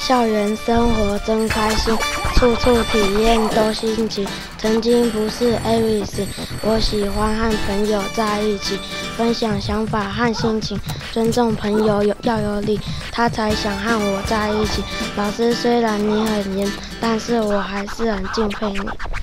校园生活真开心，处处体验都新奇。曾经不是 everything， 我喜欢和朋友在一起，分享想法和心情，尊重朋友要有礼，他才想和我在一起。老师虽然你很严，但是我还是很敬佩你。